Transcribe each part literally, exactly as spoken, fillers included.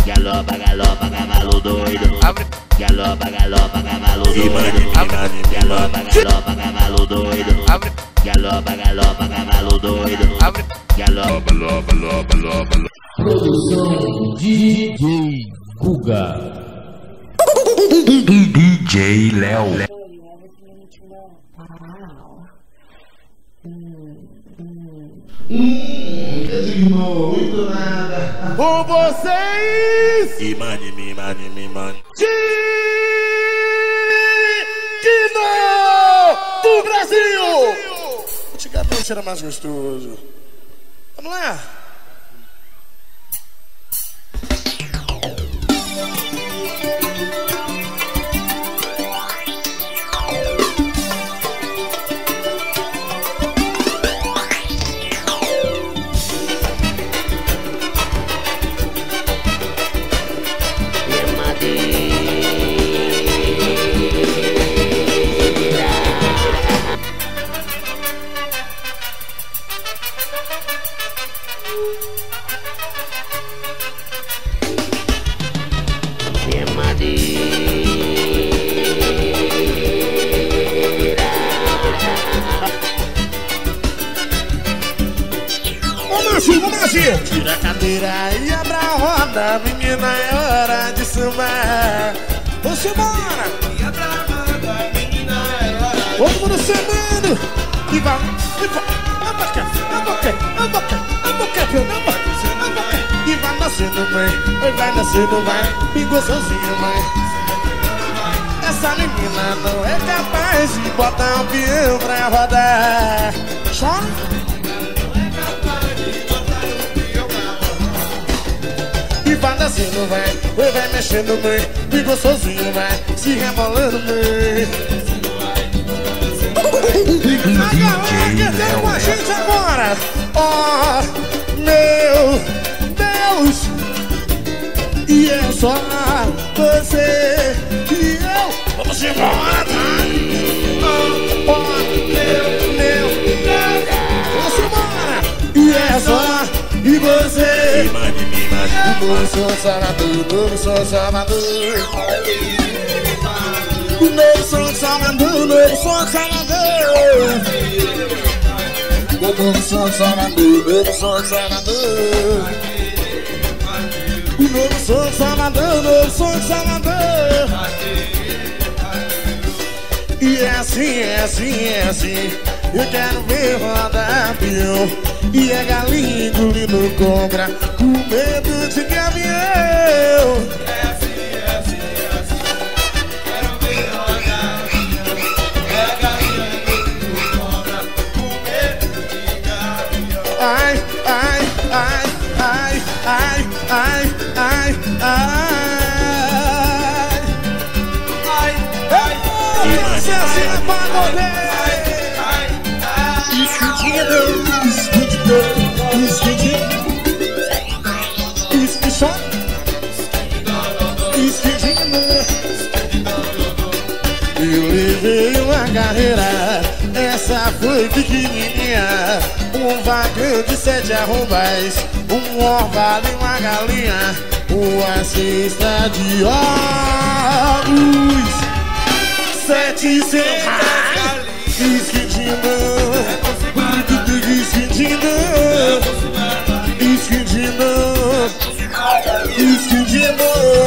Galopa, galopa, cavalo doido. Galopa, galopa, cavalo doido. Galopa, galopa, cavalo doido. Galopa, galopa, cavalo doido. Galopa, lopa, lopa, lopa. Produção D J Guga. D J Léo. Hum, que Dignow, muito nada. Com vocês, E mane, me mane, me mane. Dignow do Brasil. Antigamente era mais gostoso. Vamos lá. Tira a cadeira e abra a roda, menina, é hora de sambar. Vamos embora! E abra a roda, menina, é hora de... Todo mundo sambando! E vai, e vai, abaca, abaca, abaca, abaca, abaca, abaca. E vai nascendo, mãe, oi, vai nascendo, vai, e gostosinho, mãe. Essa menina não é capaz de botar um peão pra rodar. Chora! Vai descendo, vai, vai, vai mexendo, mãe. E gostosinho, vai, se rebolando, mãe. A galera que tem com a gente agora. Oh, meu Deus. E é só você e eu. Vamos embora, tá? Oh, oh, meu, meu Deus. Vamos embora. E é só e você. O novo som Salvador, o novo som Salvador. O novo som Salvador, o novo som Salvador. O novo som Salvador, o novo som Salvador. O novo som Salvador, o novo som Salvador. E é assim, é assim, é assim. Eu quero ver rodar peão. E a galinha engolindo cobra, com medo de gavião. É assim, é assim, é assim. Quero ver rodar peão. E a galinha engolindo cobra, com medo de gavião. Ai, ai, ai, ai, ai, ai, ai, ai. Ai, ai, esse é assim, pagode. Escondido, escondido, escondido, escondido. Eu levei uma carreira, essa foi pequenininha. Um vagão de sete arrombas, um orvalho e uma galinha, uma cesta de ovos, setecentas escondido. Escondido, escondido, escondido.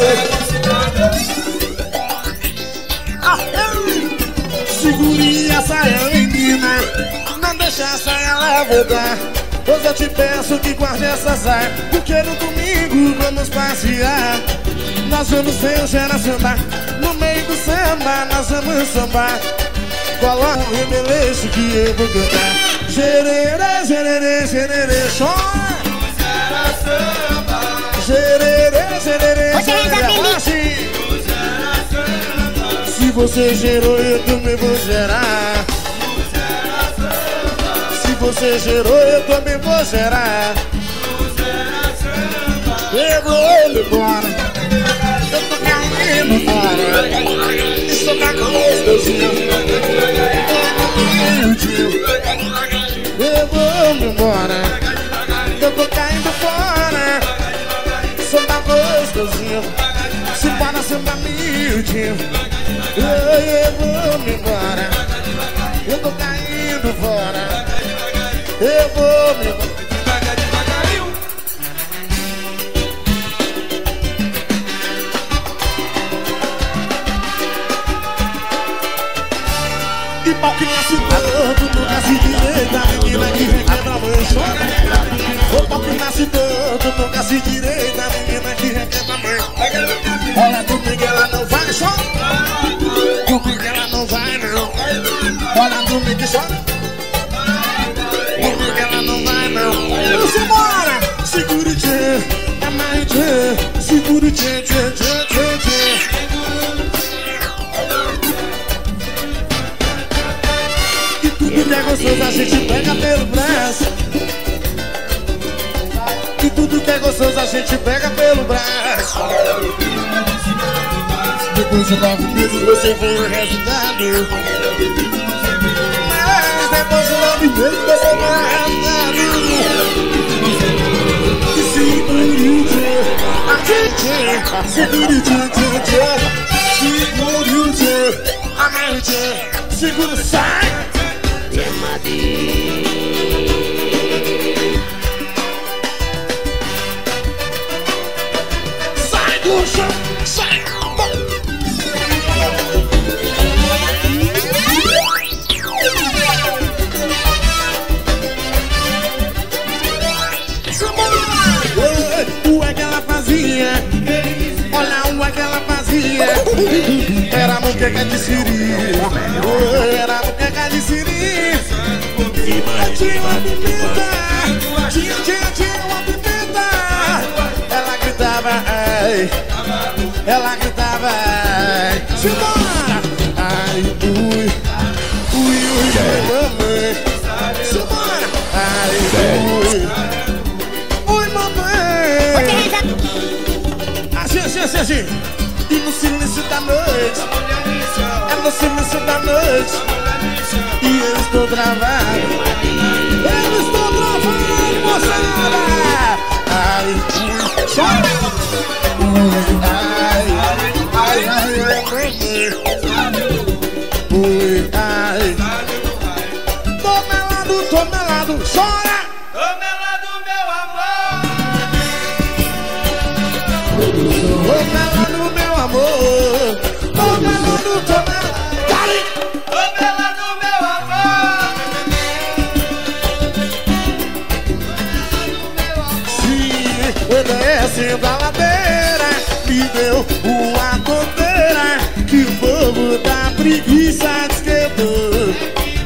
Segure a saia, menina, não deixa a saia lá voltar. Pois eu te peço que guarde essa saia, porque no domingo vamos passear. Nós vamos ver o Xella sambar, no meio do samba nós vamos sambar. Coloca o rebelejo que eu vou cantar. Gererê, gererê, gererê, chora. Gererê, gererê, gererê, se você gerou, eu também vou gerar. Se você gerou, eu também vou gerar. Eu vou embora. Eu tô caindo embora. Estou cagando gostosinho. Eu vou embora. Eu tô caindo fora. Sou da gostosinho. seguritinho. Eu vou me embora, eu tô caindo fora. Eu vou me embora. E pau que nasce todo, nunca se direita. A menina que requebra a mãe chora. O pau que nasce todo, nunca se direita. A menina que requebra a mãe. Olha comigo, ela não vai chorar. Comigo ela não vai não. Olha comigo que chora. Comigo ela não vai não. Vamos embora. Segure-te, amarre-te. Segure-te, tchê, tchê, tchê, tchê. Tudo que é gostoso a gente pega pelo braço. E tudo que é gostoso a gente pega pelo braço. Depois de nove meses você vê o resultado. Mas depois de nove meses você vê o resultado. E segure-te, a gente, segure-te, segure-te, amarre-te, segura, sai. Sai do chão, sai. O é que ela fazia? Olha o é que ela fazia. Era a muqueca de siri. Era a muqueca de siri. Tinha uma pimenta. Tinha, tinha, tinha uma pimenta. Ela gritava, ai. Ela gritava, ai. Simbora! Ai, ui. Ui, ui, ui, mamãe. Simbora! Ai, ui. Ui, mamãe. Assim, assim, assim, assim. E no silêncio da noite. É no silêncio da noite. E eu estou travado. Eu estou travado, moçada. Ai, ui, chora. Ai, ai, ai, ai, ui, ai. Tô melado, tô melado, chora. Tô melado, meu amor. Tô melado, meu amor. Tô melado, tô melado. Tô melado, meu amor. Sim, eu descendo a ladeira, me deu uma tonteira, que o povo da preguiça desquentou.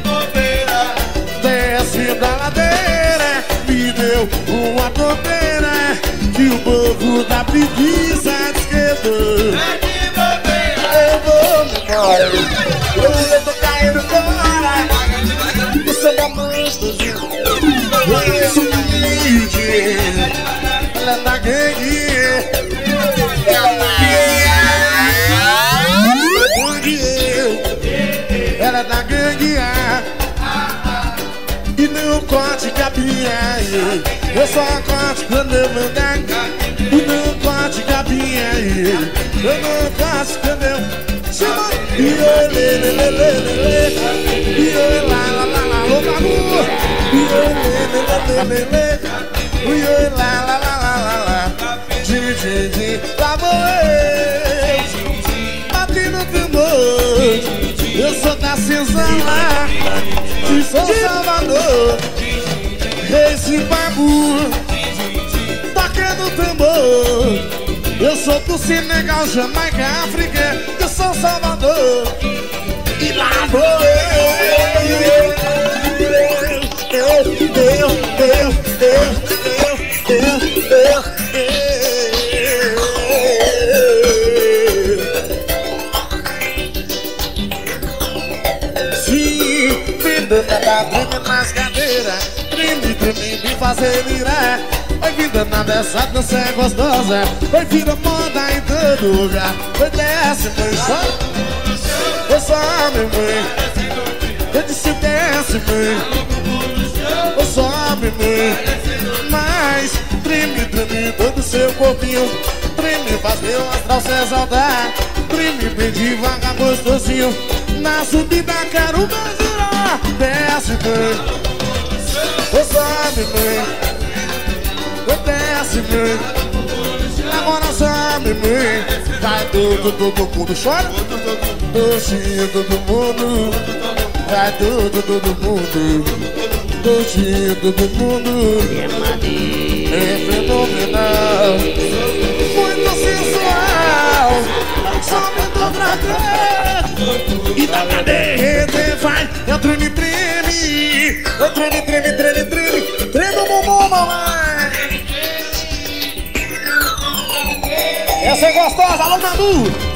Descendo a ladeira, me deu uma tonteira, que o povo da preguiça desquentou. Eu vou me embora, eu tô caindo fora. Você dá muito, eu sou humilde. Ela é da gangue. Ela é da gangue. E não corte capinha. Eu só corte quando eu mandar. E não corte capinha. Eu não corte quando eu chama. E eu lê, lê, lê, lê, lê. E eu lá, lá, lá, lá, lá, lá. E eu lê, lê, lê, lê, lê. E eu lá, lá, lá, lá, lá, lá. Din, din, din. Lá vou eu, bati no tambor. Eu sou da Senzala, de São Salvador. Esse babu, tocando tambor. Eu sou do Senegal, Jamaica, África, de São Salvador. E lá vou eu, eu, eu, eu, eu, eu, eu, eu, eu. Tá tremendo nas cadeiras, treme, treme, me fazer virar. Vai vir danada, essa dança é gostosa. Vai vir a moda em todo lugar. Vai desce, mãe, só. Eu sobe, mãe. Eu disse desce, mãe. Eu sobe, mãe. Mas treme, treme todo o seu corpinho. Treme, faz meu astral se exaltar. treme bem devagar, gostosinho. Na subida quero ver girar. Desce bem, ô sobe bem, ô desce bem. Agora sobe bem. Vai tudo, todo mundo chora. Docinho, todo mundo. Vai tudo, todo mundo. Docinho, todo mundo. É fenomenal, muito sensual. Sobe do dragão e da cadeia vai. Eu treme, treme. Eu treme, treme, treme, treme. Treme o bumbum, mamãe. Essa é gostosa, alô, Nadu.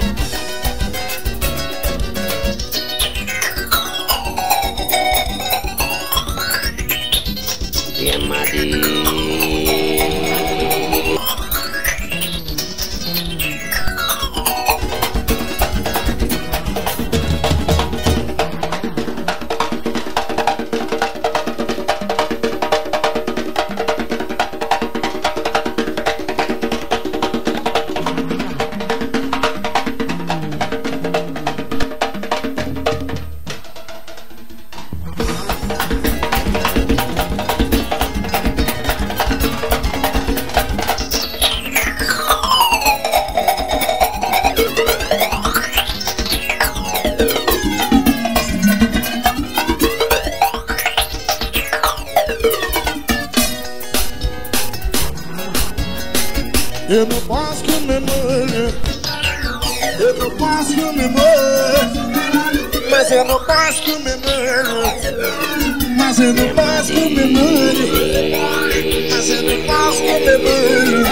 Eu não posso comer molho, eu não posso comer molho, mas eu não posso comer molho, mas eu não posso comer molho, mas eu não posso comer molho.